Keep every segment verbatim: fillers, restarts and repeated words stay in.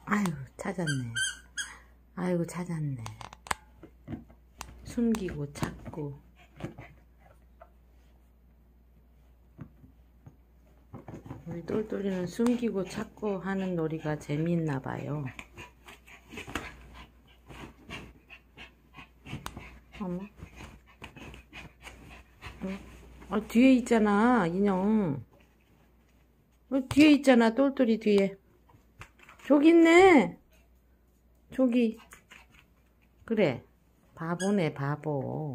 아유, 찾았네. 아이고, 찾았네. 숨기고 찾고. 우리 똘똘이는 숨기고 찾고 하는 놀이가 재미있나 봐요. 어머. 어? 아, 뒤에 있잖아, 인형. 어, 뒤에 있잖아, 똘똘이 뒤에. 저기 있네. 저기. 그래. 바보네, 바보.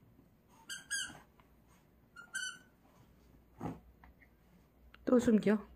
또 숨겨.